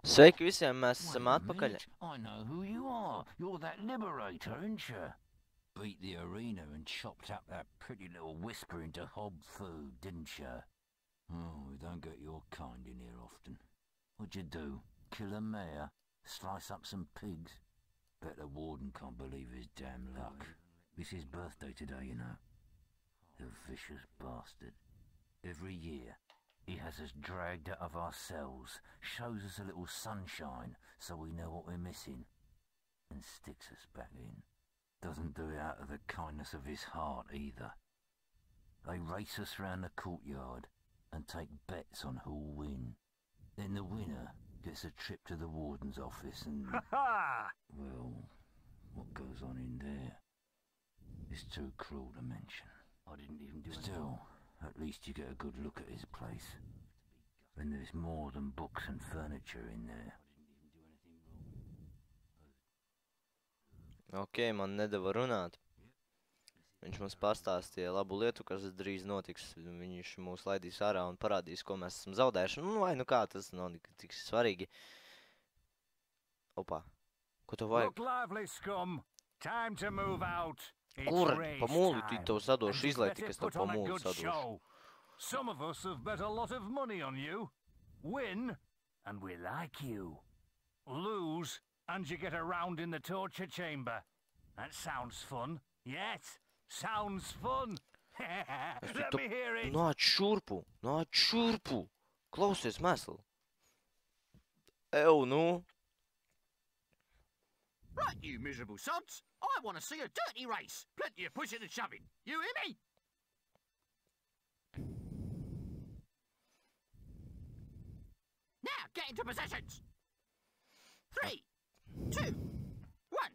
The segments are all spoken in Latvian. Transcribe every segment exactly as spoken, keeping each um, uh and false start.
Sveiki visiem, mēs Wait esam a atpakaļ. minute, I know who you are. You're that liberator, aren't you? Beat the arena and chopped up that pretty little whisper into hob food, didn't you? Oh, we don't get your kind in here often. What'd you do? Kill a mare? Slice up some pigs? Bet the warden can't believe his damn luck. It's his birthday today, you know. The vicious bastard. Every year, he has us dragged out of our cells, shows us a little sunshine so we know what we're missing, and sticks us back in. Doesn't do it out of the kindness of his heart either. They race us round the courtyard and take bets on who'll win. Then the winner gets a trip to the warden's office and... well, what goes on in there is too cruel to mention. I didn't even do Still, at least you get a good look at his place. When there's more than books and furniture in there. Ok, man nedeva runāt. Viņš mums pastāstīja labu lietu, kas drīz notiks. Viņš mūs laidīs ārā un parādīs, ko mēs esam zaudējuši. Nu, vai nu kā, tas nav tik svarīgi. Opā, ko tev vajag? Look lively, scum. Time to move out. Kur? Pa mūli tev sadošu izlaiti, kas tev pa mūli sadošu. Some of us have bet a lot of money on you. Win, and we like you. Lose, and you get around in the torture chamber. That sounds fun. Yes, sounds fun. Let me hear it. Nāc šurpu, nāc šurpu. Klausies, mēsli. Ew, nu. Right, you miserable sods. I want to see a dirty race. Plenty of pushing and shoving. You hear me? Now, get into positions. Three, two, one.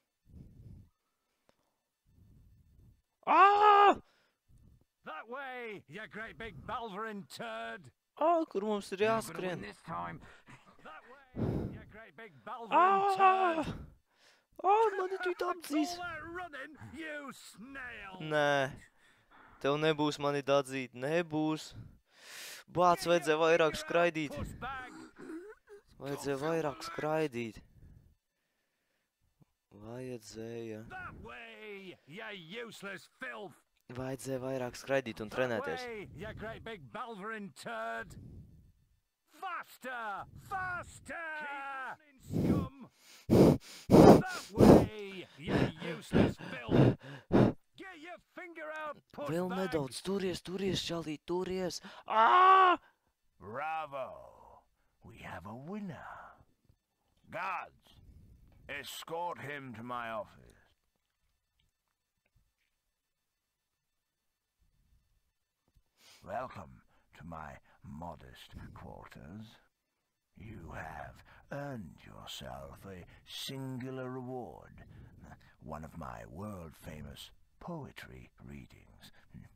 Ah! That way, you great big Balverin turd. Ah, kur mums ir jāskrien? This time. That way, you great big Balverin Ah! turd. Ah, mani tu apdzīs. All that running, you snail. Nē, tev nebūs mani dadzīt, nebūs. Bāc, vajadzēja vairāk skraidīt. Vajadzēja vairāk skraidīt. Vajadzēja. That way, you useless filth. Vajadzēja vairāk skraidīt un trenēties. That way, you great big Balverin turd. Faster, faster. Keep running, scum. That way, you useless filth. Get your finger out, pussbag. Vēl nedaudz, turies, turies, čalīt, turies. Ah! Bravo! We have a winner. Guards, escort him to my office. Welcome to my modest quarters. You have earned yourself a singular reward, one of my world-famous poetry readings.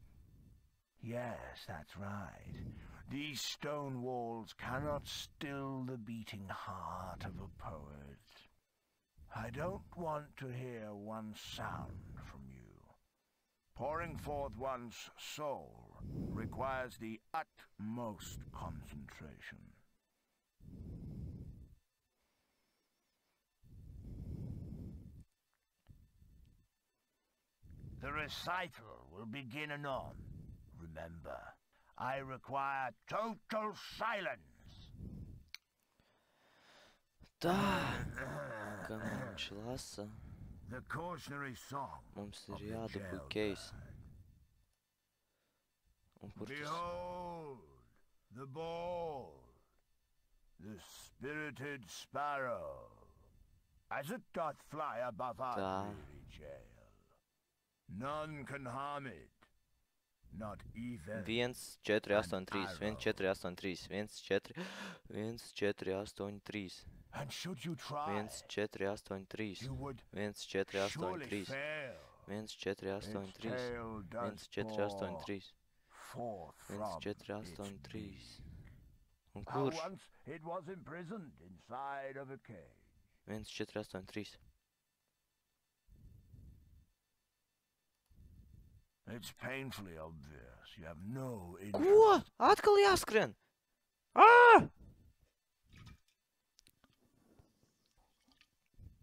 Yes, that's right. These stone walls cannot still the beating heart of a poet. I don't want to hear one sound from you. Pouring forth one's soul requires the utmost concentration. The recital will begin anon. Remember, I require total silence. Tā, kā viņš lasa, The cautionary song mums of ir the jādabū jailbird. keis. Un kur tas? Behold, the ball, the spirited sparrow, as it doth fly above our Tā. weary jail. None can harm it, not even viens, četri, astoņi, trīs, viens, četri, astoņi, trīs, viens, četri, viens, četri, astoņi, trīs, and should you try, viens, četri, astoņi, trīs, you would viens, četri, astoņi, surely trīs, fail. viens, četri, astoņi, Its trīs, tail does viens, četri, astoņi, pour trīs, forth viens, from četri, its astoņi, trīs. Un How kurš? once it was imprisoned inside of a cage. viens, četri, astoņi, trīs. It's painfully obvious. You have no interest. Ko? Atkal jāskrien? Ā!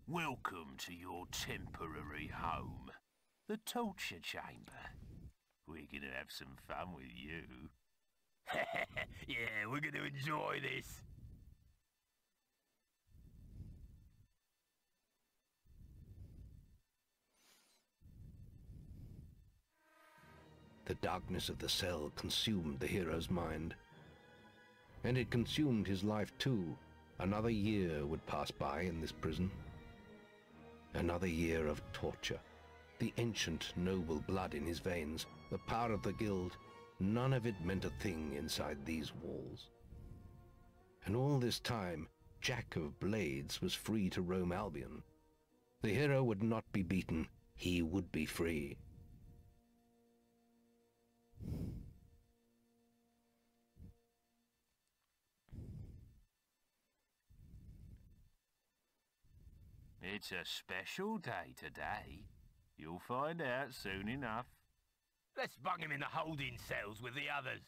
Welcome to your temporary home, the torture chamber. We're gonna have some fun with you. Yeah, we're gonna enjoy this. The darkness of the cell consumed the hero's mind. And it consumed his life too. Another year would pass by in this prison. Another year of torture. The ancient, noble blood in his veins, the power of the guild, none of it meant a thing inside these walls. And all this time, Jack of Blades was free to roam Albion. The hero would not be beaten, he would be free. It's a special day today. You'll find out soon enough. Let's bung him in the holding cells with the others.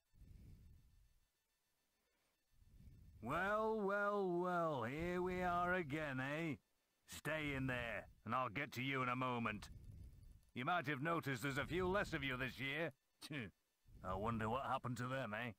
Well, well, well, here we are again, eh? Stay in there, and I'll get to you in a moment. You might have noticed there's a few less of you this year. I wonder what happened to them, eh?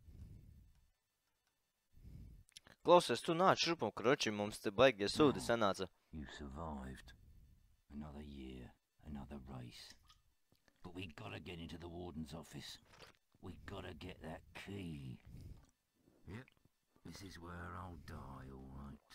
Klausies, tu nāc šurp un kroči, mums te baigie sūdi sanāca. You survived. Another year, another race. But we gotta get into the warden's office. We gotta get that key. Yep, this is where I'll die, all right.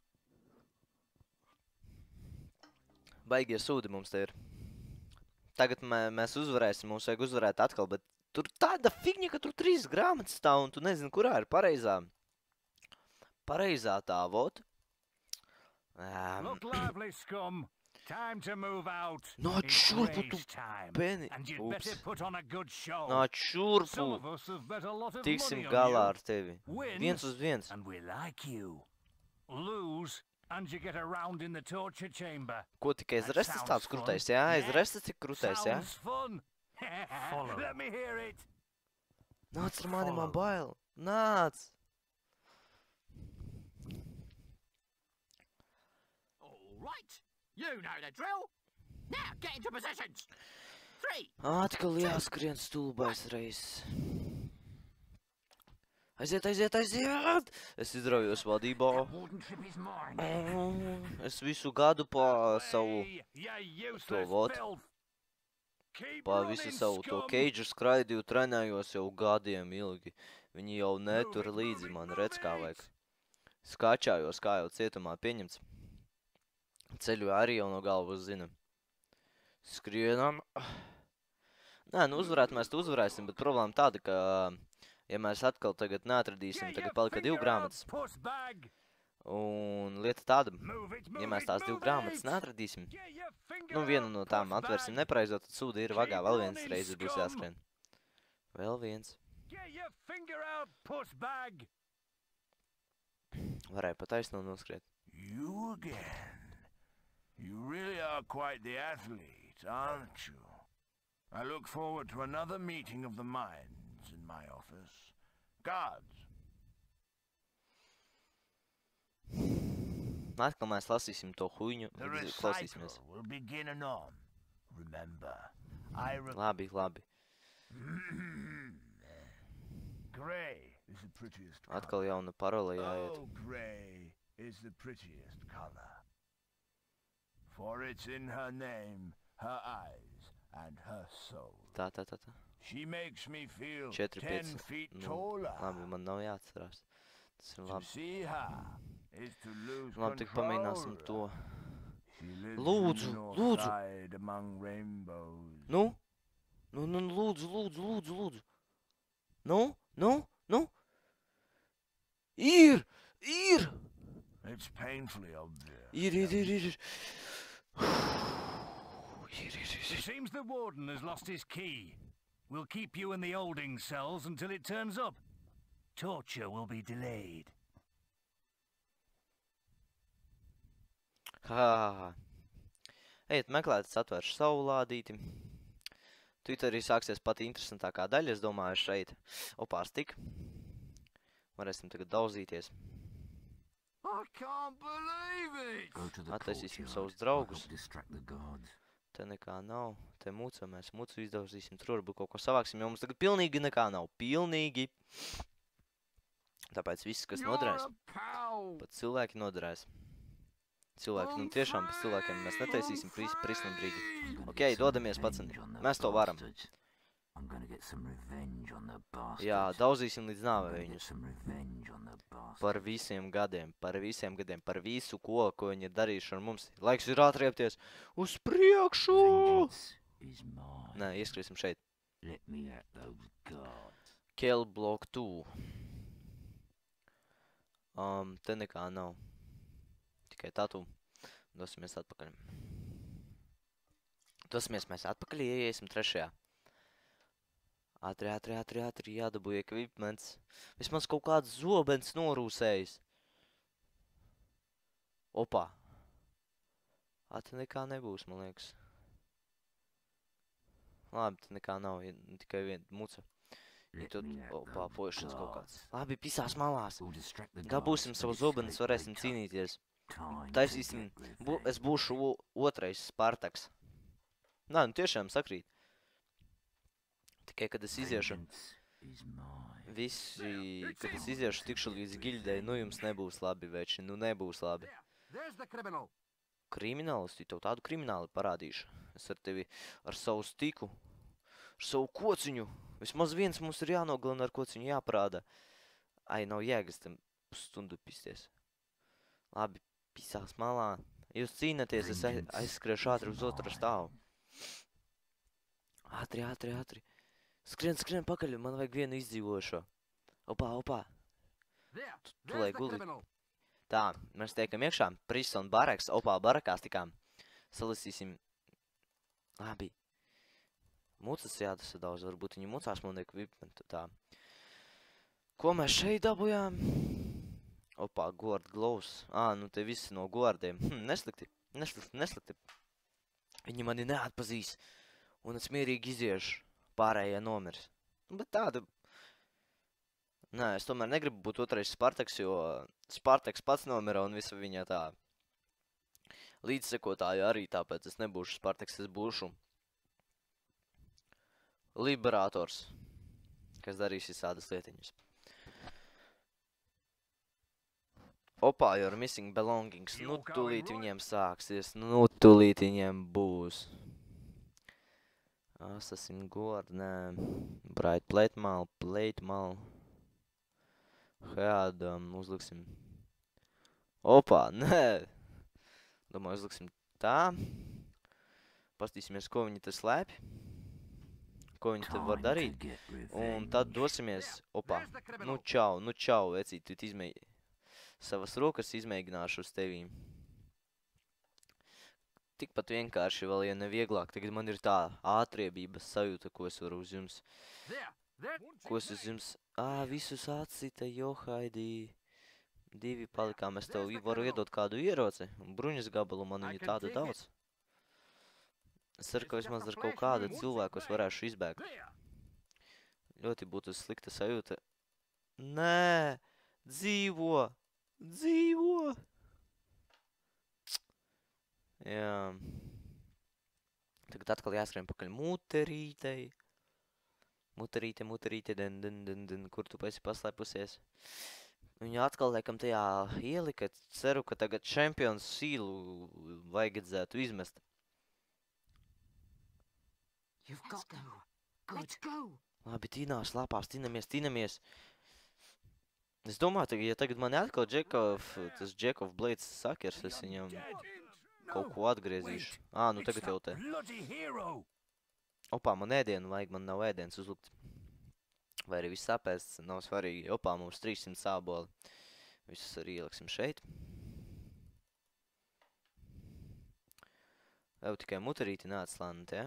Baigie sūdi mums te ir. Tagad mē, mēs uzvarēsim, mums vajag uzvarēt atkal, bet tur tāda figņa, ka tur trīs grāmatas stāv, un tu nezini, kurā ir pareizā. Pareizā tā, vot. Um, Look lively, scum. Time to move out. Nāc It's šurpu, tu race time. beni. And you'd Ups. better put on a good show. Nāc Some of šurpu. us have bet a lot of Tiksim money on galā you. ar tevi. Win, Viens uz viens. and we like you. Lose, and you get around in the torture chamber. Ko tikai aiz That restas sounds tāds fun. krūtais, jā? Aiz Yeah. restas tik krūtais, jā? Sounds fun. Follow. Let me hear it. Nāc ar mani, man Follow. bail. Nāc. All right. You know the drill. Now get into positions. Three. Atkal jāskrien stulbais reizes. Aiziet, aiziet, aiziet! Es izraujos vadībā. Wardenship is mine. Es visu gadu pa savu, Hey, you useless vot. filth. Keep pa running, visu savu to scum. keidžu skraidīju, trenējos jau gadiem ilgi. Viņi jau netur līdzi man, redz kā vajag. Skačājos, kā jau cietumā pieņemts. Ceļu arī jau no galvas zina. Skrienam. Nē, nu uzvarēt mēs tu uzvarēsim, bet problēma tāda, ka, ja mēs atkal tagad neatradīsim, Get tagad your palika divu finger grāmatas. out, puss bag. Un lieta tāda, Move it, ja move mēs it, tās divu move grāmatas it. neatradīsim, Get your finger nu vienu out, no tām puss atvērsim bag. nepareizot, tad sūdi ir vagā, Keep vēl viens running, reizes būs scum. jāskrien. Vēl viens. Get your finger out, puss bag. Varēja pa taisno noskriet. You again. You really are quite the athlete, aren't you? I look forward to another meeting of the minds in my office. Guards, Atkal mēs lasīsim to huiņu, the recital klausīsimies. will begin anon. Remember, I re- Labi, labi. Grey is the prettiest color. Atkal jauna parole jāiet. Oh, grey is the prettiest color. For it's in her name, her eyes, and her soul. Tā, tā, tā, tā. She makes me feel Četri, ten pieci. feet Nu, taller. labi, man nav jāatcerās. Tas ir To labi. see her is to lose Labi, tik control. pamēģināsim to. She lives Lūdzu, in the north lūdzu. side among rainbows. Nu? Nu, nu, lūdzu, lūdzu, lūdzu, lūdzu. Nu? Nu? Nu? Ir! Ir! It's painfully obvious. Ir, ir, ir, ir, ir. Ir, ir, ir, It ir. seems the warden has lost his key. We'll keep you in the holding cells until it turns up. Torture will be delayed. Kā? Ejiet meklēt, es atvēršu savu lādīti. Tūt arī sāksies pati interesantākā daļa, es domāju, šeit. Opās tik. Varēsim tagad daudzīties. I can't believe it! Go to the Attaisīsim courtyard. savus I'll draugus. help distract the guards. Te nekā nav. Te muca mēs mucu izdauzīsim. Tur varbūt kaut ko savāksim, jo mums tagad pilnīgi nekā nav. Pilnīgi. Tāpēc viss, kas noderēs, pat cilvēki noderēs. Cilvēki, nu tiešām pēc cilvēkiem mēs netaisīsim prisnumbrīgi. Ok, dodamies, paceni. Mēs to varam. I'm gonna get some revenge on the bastards. Jā, daudzīsim līdz nāvei Get viņus. some revenge on the bastards. Par visiem gadiem, par visiem gadiem, par visu ko, ko viņi ir darījuši ar mums. Laiks ir atriepties uz priekšu! Vengeance is mine. Nē, ieskriesim šeit. Let me at those guards. Kill block two. Um, te nekā nav. Tikai tatu. Dosimies atpakaļ. Dosimies mēs atpakaļ, ieiesim trešajā. Ātri, ātri, ātri, ātri, jādabūja ekvipments. Vismaz kaut kāds zobens norūsējis. Opā. Ā, te nekā nebūs, man liekas. Labi, te nekā nav, ir tikai viena muca. Ja tur, opā, pošanas kaut kāds. Labi, pisās malās. We'll distract the Gabūsim guards savu for this zobenes, late varēsim wake-up. cīnīties. Time to Taisīsim, get bu, revenge. es būšu o- otrais Spartaks. Nā, nu tiešām sakrīt. Tikai, kad es iziešu, Vengeance is mine. visi, kad es iziešu tikšu līdz gildei, nu jums nebūs labi, veči, nu nebūs labi. There's the criminal. Kriminālisti, tev tādu krimināli parādīšu. Es ar tevi, ar savu stiku, ar savu kociņu. Vismaz viens mums ir jānogalina, ar kociņu jāparāda. Ai, nav jēgas tam stundu pisties. Labi, pisās malā. Jūs cīnaties, es ai- aizskriešu ātri uz otru stāvu. Ātri, ātri, ātri. Skrien, skrien pakaļ, man vajag vienu izdzīvošo. Opā, opā. There. Tu lai There's the guli. criminal. Tā, mēs tiekam iekšā. Pris un baraks, opā barakās tikām. Salasīsim. Labi. Mucas jādasadauž, varbūt viņi mucās man ekvipumentu tā. Ko mēs šeit dabujām? Opā, guard gloves. Ā, nu te visi no guardiem. Hm, neslikti, neslikti, neslikti. Viņi mani neatpazīs. Un es mierīgi iziešu. Pārējie nomirs. Bet tāda... Nē, es tomēr negribu būt otrais Spartaks, jo Spartaks pats nomira un visa viņa tā līdzsekotāja arī, tāpēc es nebūšu Spartaks, es būšu liberators, kas darīs visādas lietiņas. Opā, you're missing belongings. Nu, tūlīt viņiem sāksies, nu, tūlīt viņiem būs. Assassin Guard, nē. Bright Plate Mal, Plate Mal. Headam, uzliksim. Opā, nē. Domāju, uzliksim tā. Pastīsimies, ko viņi te slēpj. Ko viņi te var Time to darīt. get Un tad revenge. dosimies, opā. There's the Nu, criminal. čau, nu, čau, vecīt, tu izmēģi. Savas rokas izmēģināšu uz tevīm. Tikpat vienkārši vēl, ja ne vieglāk. Tagad man ir tā ātriebības sajūta, ko es varu uz jums. There. There. Ko es uz jums... Ā, visus atsita, johaidī. Divi palikām, es tev varu iedot kādu ieroci. Un bruņas gabalu man viņu tādu daudz. Es ceru, ka vismaz ar kaut kādu cilvēku es varēšu izbēgt. There. Ļoti būtu slikta sajūta. Nē, dzīvo, dzīvo. Jā. Tagad atkal jāskrien pakaļ muterītei. Muterīte, muterīte, den, den, den, den, kur tu esi paslēpusies? Viņa atkal, laikam, tajā ielika. Ceru, ka tagad čempions sīlu vajadzētu izmest. You've got them. Let's go. Labi, tīnās, lāpās, tīnamies, tīnamies. Es domāju, tagad, ja tagad mani atkal Džekov, tas Džekov Blades sakers, es viņam kaut ko atgriezīšu. Ā, nu tagad jau te. Bloody hero! Opā, man ēdienu vajag, man nav ēdienas uzlikt. Vai arī viss sapēsts, nav svarīgi. Opā, mums trīssimt sāboli. Visus arī ieliksim šeit. Jau tikai muterīti neatslānat, ja?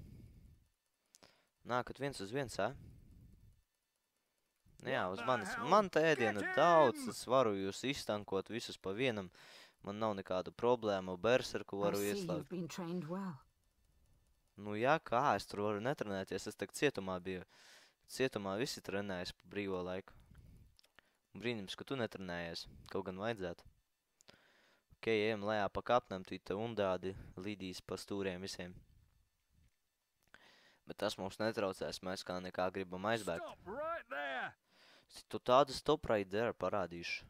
Nākat viens uz viens, ja? Nu jā, uz manis. Man te ēdiena daudz, es varu jūs iztankot visus pa vienam. Man nav nekādu problēmu, berserku I varu see ieslēgt. you've been trained well. Nu jā, kā, es tur varu netrenēties, es tagad cietumā biju. Cietumā visi trenējas pa brīvo laiku. Brīnums, ka tu netrenējies, kaut gan vajadzētu. Ok, ejam lejā pa kapnam, tu te undādi lidīs pa stūriem visiem. Bet tas mums netraucēs, mēs kā nekā gribam aizbēgt. Stop right there! Tu tādu stop right there parādīšu.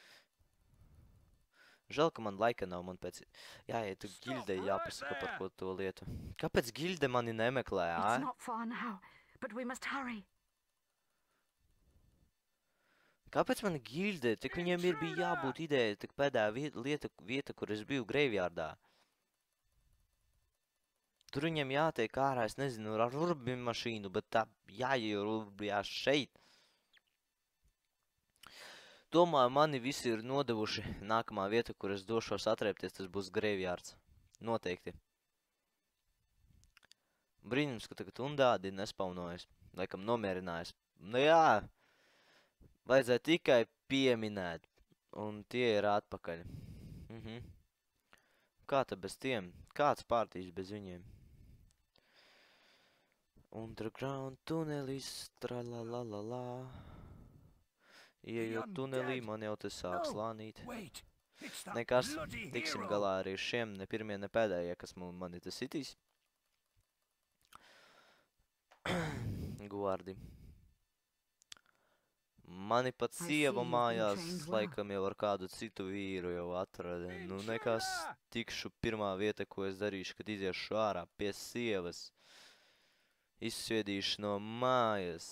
Žēl, ka man laika nav, man pēc... Jā, ja tu gildei jāpasaka par ko to lietu. Kāpēc gilde mani nemeklē, ā? It's not far now, but we must hurry. Kāpēc man gilde? Tik viņiem ir bija jābūt ideja, tik pēdējā vieta, lieta, vieta, kur es biju graveyardā. Tur viņiem jātiek ārā, es nezinu, ar urbi mašīnu, bet tā jāierurbjās šeit. Domāju, mani visi ir nodevuši. Nākamā vieta, kur es došos atrēpties, tas būs graveyards. Noteikti. Brīnums, ka tagad undādi nespaunojas. Laikam nomierinājis. Nu jā, vajadzēja tikai pieminēt. Un tie ir atpakaļ. Mhm. Kā tad bez tiem? Kāds pārtīs bez viņiem? Underground tunelis, tralalalala. Iejot tunelī, man jau te sāk slānīt. Nekas, tiksim galā arī šiem, ne pirmie, ne pēdējie, kas mani te sitīs. Guardi. Mani pat sieva mājās, laikam jau ar kādu citu vīru jau atrada. Nu, nekas, tikšu pirmā vieta, ko es darīšu, kad iziešu ārā pie sievas. Izsviedīšu no mājas.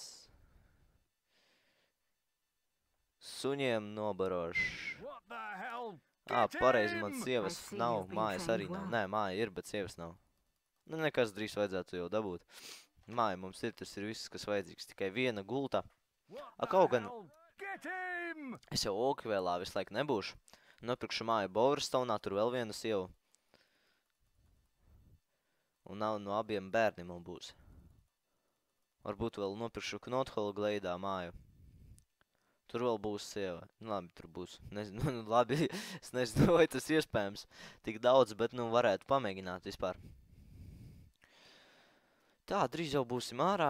Suņiem nobarošu. Ā, pareizi, man sievas nav, mājas arī nav. Nē, māja ir, bet sievas nav. Nu, nekas drīz vajadzētu jau dabūt. Māja mums ir, tas ir viss, kas vajadzīgs. Tikai viena gulta. A, kaut gan, es jau Okvēlā visu laiku nebūšu. Nopirkšu māju Bowerstonā, tur vēl viena sieva. Un nav no abiem bērniem man būs. Varbūt vēl nopirkšu Knothola Gleidā māju. Tur vēl būs sieva. Nu, labi, tur būs. Nezinu, nu, labi, es nezinu, vai tas iespējams. Tik daudz, bet, nu, varētu pamēģināt vispār. Tā, drīz jau būsim ārā.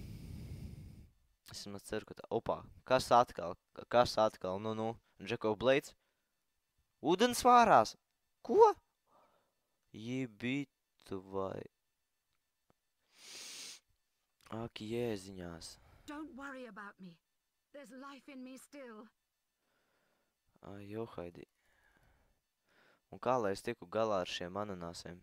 Es maz ceru, ka tā... Opā, kas atkal? Kas atkal? Nu, nu, Džeko Blades? Ūdens vārās? Ko? Jibitu vai... Ak, jēziņās. Don't worry about me. There's life in me still. Ai, johaidi. Un kā lai es tieku galā ar šiem ananāsiem?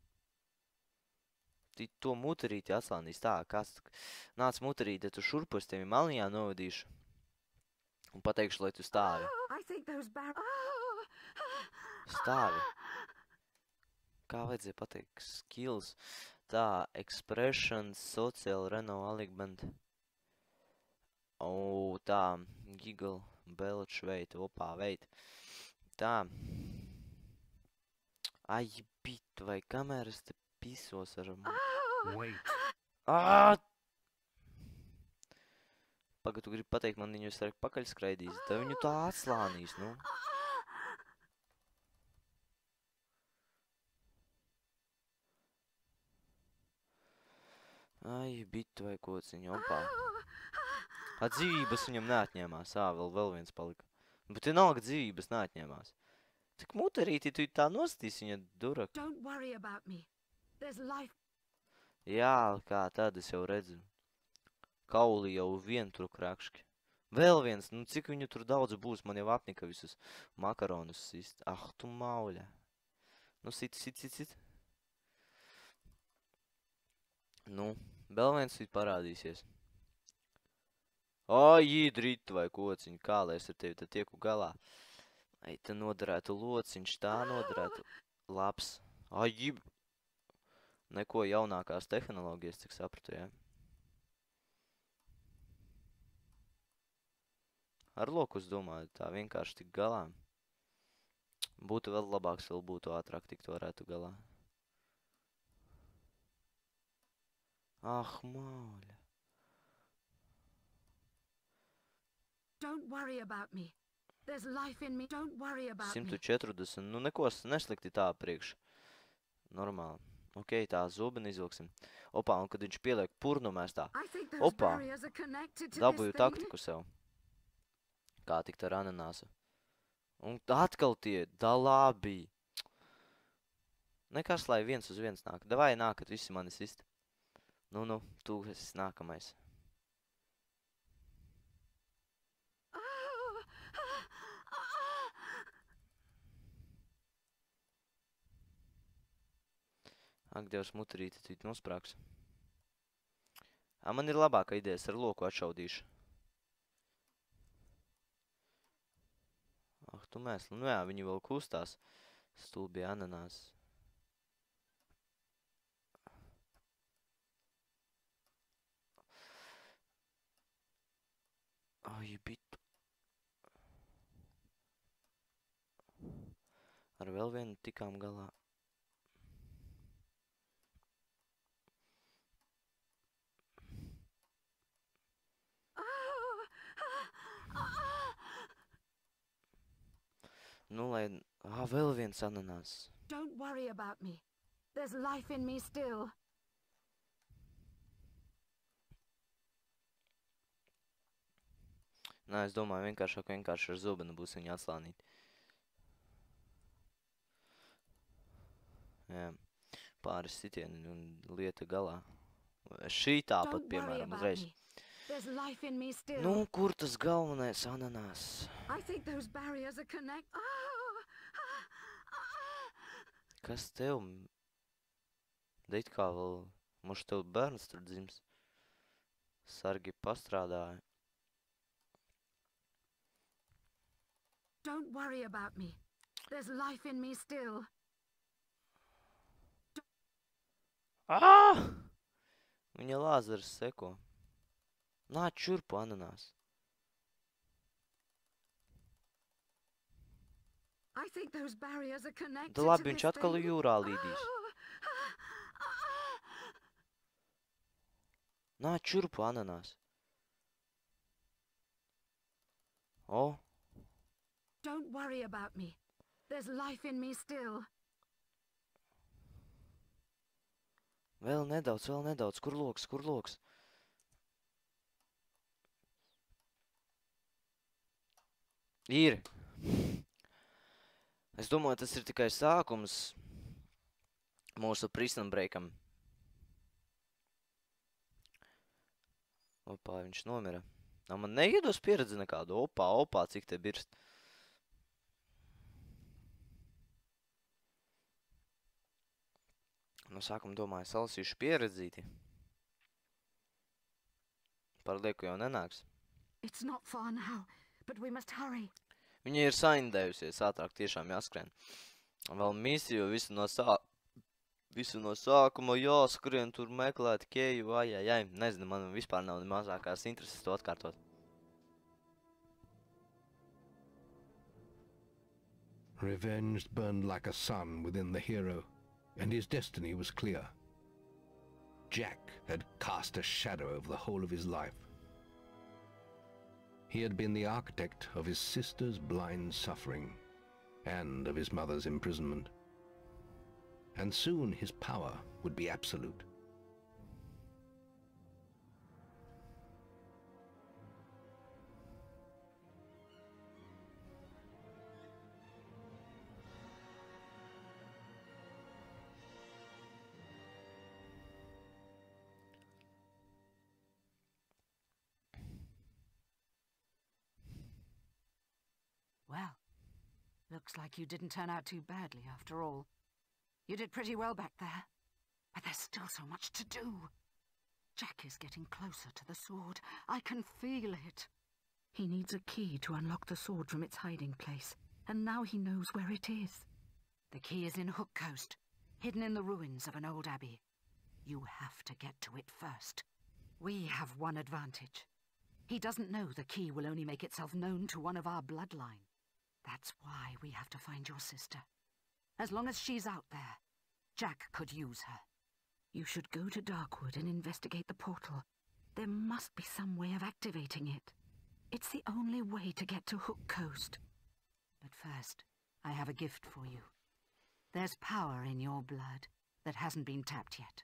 Ti to muterīti atslānīs tā, kāds nāc muterīti, tu šurpu es tevi maliņā novadīšu. Un pateikšu, lai tu stāvi. I think those bar... Stāvi. Kā vajadzēja pateikt? Skills. Tā, expression, social, Renault, alignment. O, tā, giggle, belch, wait, opā, wait. Tā. Ai, bit, vai kamēr es te pisos ar... Wait. Ā! Pagad, tu gribi pateikt, man viņu es pakaļ skraidīs. Tev viņu tā atslānīs, nu. Ai, bitu vai kociņu, opā. A, dzīvības viņam neatņēmās. Ā, vēl, vēl viens palika. Bet vienalga dzīvības neatņēmās. Tik muterīti, tu tā nostīs viņa durak. Don't worry about me. There's life. Jā, kā tad es jau redzu. Kauli jau vien tur krakški. Vēl viens, nu cik viņu tur daudz būs, man jau apnika visus makaronus sist. Ah, tu mauļa. Nu, sit, sit, sit, sit. Nu, vēl viens sit parādīsies. Ai, jīdrit vai kociņ, kā lai es ar tevi tad tieku galā. Ai, te noderētu lociņš, tā noderētu. Labs. Ai, jib. Neko jaunākās tehnoloģijas, cik sapratu, jā. Ar loku, es domāju, tā vienkārši tik galā. Būtu vēl labāks, vēl būtu ātrāk tikt varētu galā. Ah, māļa. Don't worry about me. There's life in me. Don't worry about me. simt četrdesmit, nu neko neslikti tā priekš. Normāli. Ok, tā zobeni izvilksim. Opā, un kad viņš pieliek purnu, mēs tā. Opā, dabūju taktiku sev. Kā tikt ar ananāsu. Un atkal tie, da labi. Nekas, lai viens uz viens nāk. Davai nākat visi mani sist. Nu, nu, tu esi nākamais. Ak, Dievs, muturīti, tu nosprāks. A, man ir labāka idejas, ar loku atšaudīšu. Ah, tu mēsli. Nu jā, viņi vēl kustās. Stulbi ananās. Ai, bitu. Ar vēl vienu tikām galā. Nu, lai... Ah, vēl viens ananās. Don't worry about me. There's life in me still. Nē, es domāju, vienkāršāk vienkārši ar zobenu būs viņu atslānīt. Jā, pāris sitieni un lieta galā. Šī tāpat, piemēram, uzreiz. There's life in me still. Nu, kur tas galvenais ananās? I think those barriers are connect. Oh! Kas tev? Deit kā vēl, moš tev bērns tur dzims. Sargi pastrādāja. Don't worry about me. There's life in me still. Ah! Viņa lāzers seko. Nāc šurpu, ananās. I think those barriers are connected Da labi, viņš atkal jūrā līdīs. Nāc šurpu, ananās. O. Don't worry about me. There's life in me still. Vēl nedaudz, vēl nedaudz. Kur loks, kur loks? Ir. Es domāju, tas ir tikai sākums mūsu prison breakam. Opā, viņš nomira. Nā, man neiedos pieredzi nekādu. Opā, opā, cik te birst. No sākuma domāju, salasīšu pieredzīti. Par lieku jau nenāks. It's not far now, but we must hurry. Viņa ir saindējusies, ātrāk tiešām jāskrien. Vēl misiju visu no, sā... visu no sākuma jāskrien, tur meklēt Keju, ai, ai, ai. Nezinu, man vispār nav mazākās intereses to atkārtot. Revenge burned like a sun within the hero, and his destiny was clear. Jack had cast a shadow over the whole of his life. He had been the architect of his sister's blind suffering and of his mother's imprisonment. And soon his power would be absolute. Well, looks like you didn't turn out too badly after all. You did pretty well back there, but there's still so much to do. Jack is getting closer to the sword. I can feel it. He needs a key to unlock the sword from its hiding place, and now he knows where it is. The key is in Hook Coast, hidden in the ruins of an old abbey. You have to get to it first. We have one advantage. He doesn't know the key will only make itself known to one of our bloodline. That's why we have to find your sister. As long as she's out there, Jack could use her. You should go to Darkwood and investigate the portal. There must be some way of activating it. It's the only way to get to Hook Coast. But first, I have a gift for you. There's power in your blood that hasn't been tapped yet.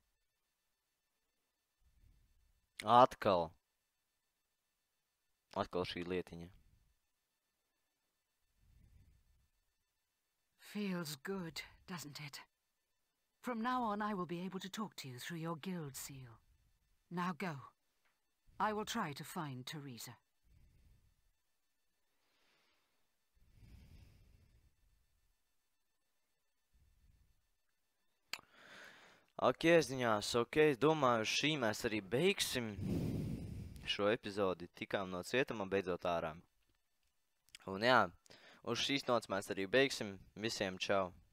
Atkal. Atkal šī lietiņa. Feels good, doesn't it? From now on, I will be able to talk to you through your guild seal. Now go. I will try to find Teresa. Ok, ziņās, ok, es domāju, šī mēs arī beigsim šo epizodi. Tikām no cietuma beidzot ārā. Un jā, uz šīs nots mēs arī beigsim. Visiem čau!